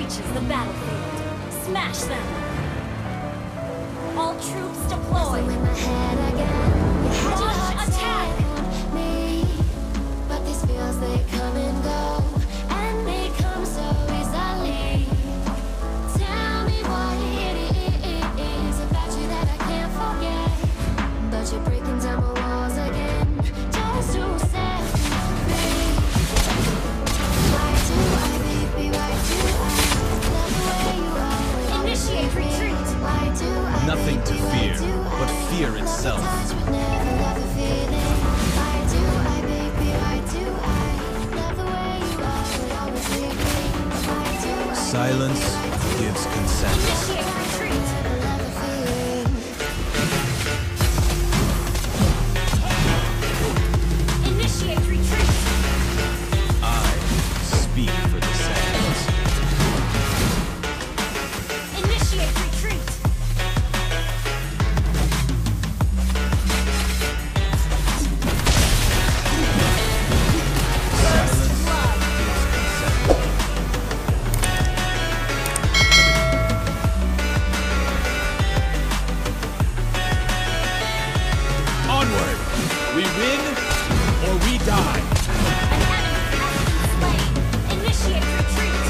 reaches the battlefield, smash them! All troops deployed! In my head again. You had your Launch heart attack! set on me, but these feels they come and go, and they come so easily. Tell me what it is about you that I can't forget, but you're breaking down my walls again, just to set me free. Why do I, baby, why do I love the way you are? Initiate retreat! Why do I, Nothing to baby, why fear, do I but fear itself. touch but never love the feeling? Why do I, baby, why do I love the way you are but always leave me? Why do I, Silence gives consent. Initiate retreat! never love the feeling? Initiate retreat! I speak for the sands. Initiate retreat! Silence Blood! gives consent. Onward! We win or we die. An enemy has been slain! Initiate retreat!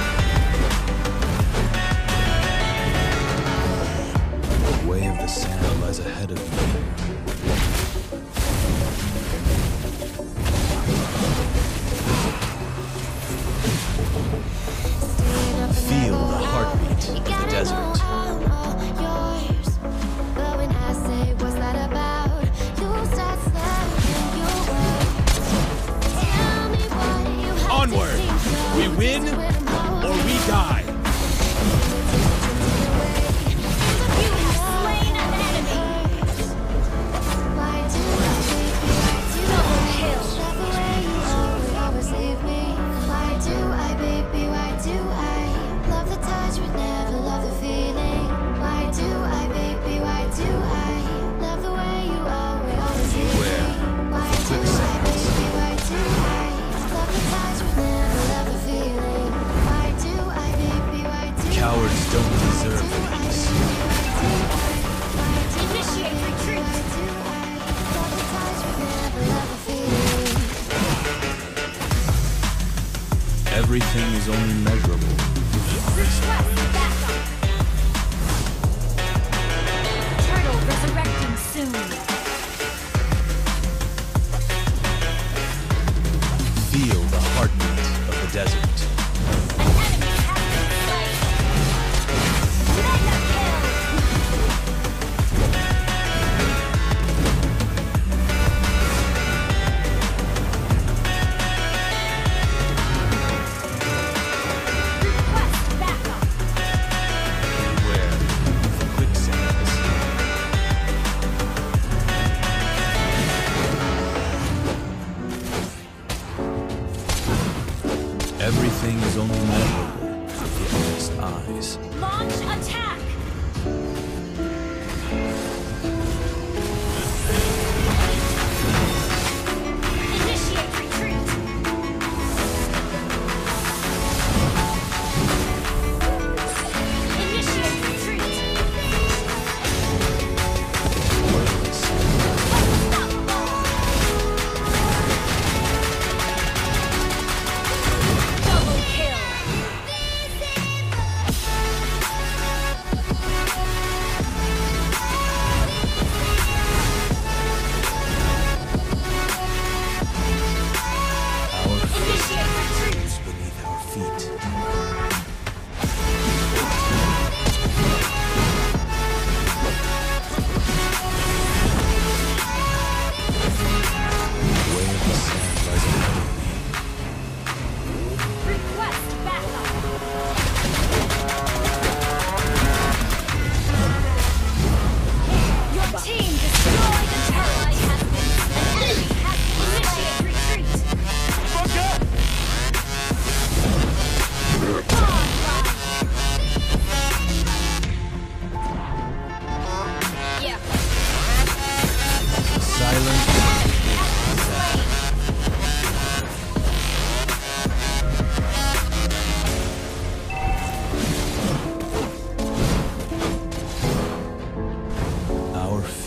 The way of the sand lies ahead of me. Staying up and Feel never the out. heartbeat You of the gotta know desert. I'm all yours. But when I say what's that about, you start slamming your words. Tell me what you have to Onward! say so We win easy when I'm or holding we you. die. You have slain an enemy! Why do I, baby, why do Double I kill. love the way you always leave me? Why do I, baby, why do I love the touch but never love the feeling? Why do I, baby, why do I love the way you always leave me? Beware Why do I, baby, why do I love the touch but never love the feeling? Why do I, baby, why do Cowards don't deserve peace. Initiate retreat! Everything is only measurable. Request backup! Turtle resurrecting soon! Feel the heartbeat of the desert. An enemy has been slain! Mega kill! Request backup! Beware of quicksands. Everything is only measurable with the honest eyes. Launch attack! Initiate retreat! Initiate retreat! Double kill!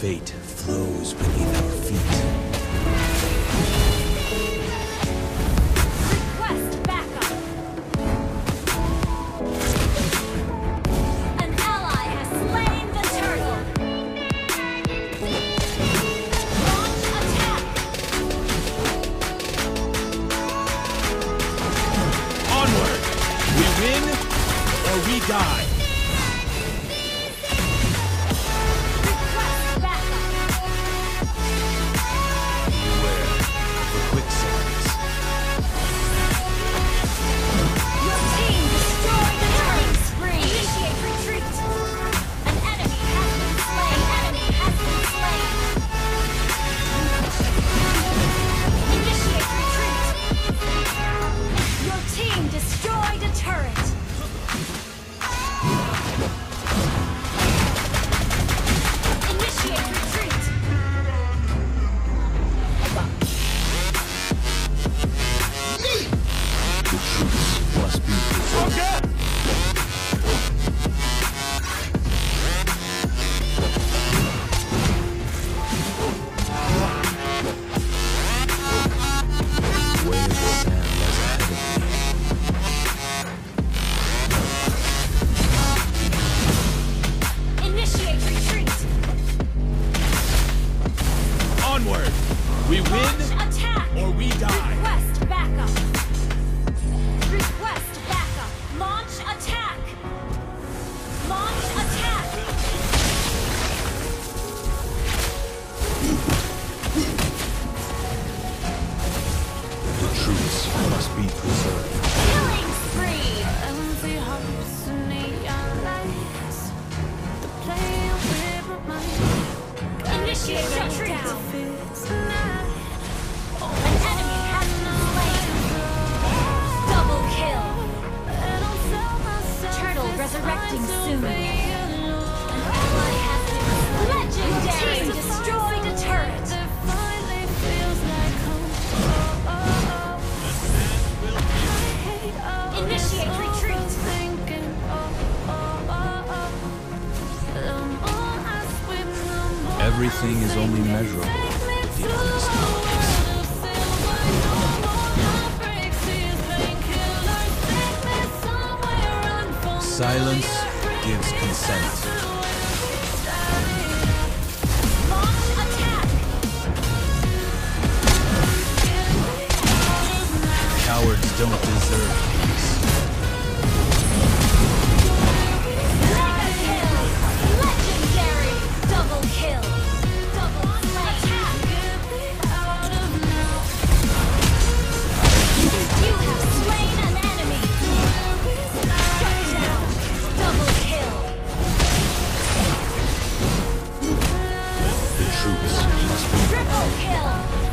fate flows beneath our feet. Request backup. An ally has slain the turtle. Launch attack. Onward! We win or we die. Request backup. Beware the quicksands. Your team destroyed the turret spree. Initiate retreat. An enemy has been slain. Enemy has been slain. Initiate retreat. Your team destroyed a turret. Initiate retreat. The truth must be preserved. The way of the sand lies ahead of me. Initiate retreat. Onward! We win Launch attack. or we die. Request backup. Request backup. Launch attack. Launch attack. The truths must be preserved. Killing spree. Empty hearts and neon lights. The play with my mind. Initiate retreat. Feels tonight. An enemy has been slain. Double kill. And I'll tell myself Turtle it's resurrecting fine to soon. be alone. An ally has been slain. Legendary. Team destroyed a turret. It finally feels like home. I hate all Initiate this retreat. overthinking. The more I swim, the more Everything is only measurable with the honest eyes. Silence gives consent. Launch attack. Cowards don't deserve peace. Mega kill. Legendary. Double kill. Double attack. You have slain an enemy. Shut down. Double kill. The truths must be Triple kill.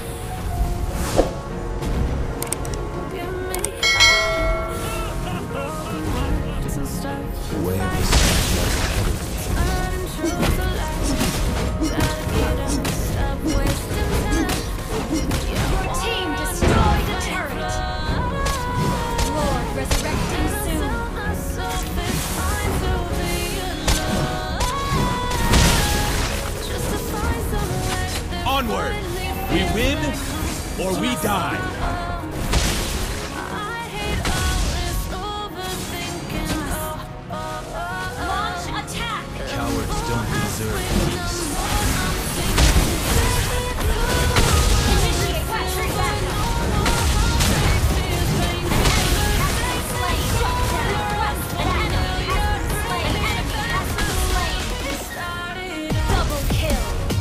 the way of the sand lies ahead of me. Your team destroyed a turret. Lord resurrecting soon. Onward! We win or we die. Launch attack. Cowards don't deserve peace. Initiate retreat backup. An enemy has been slain. Shut down. West. An enemy has been slain. An enemy has been slain. Double kill.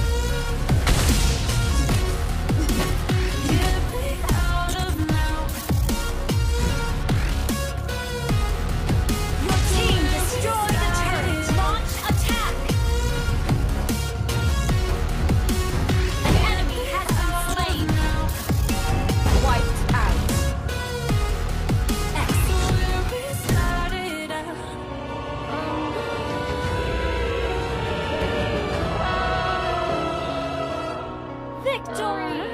Your team destroyed the turret. Launch attack. An enemy has been slain. Wiped out. Excellent. Victory!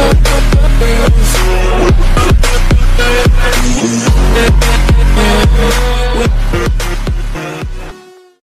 We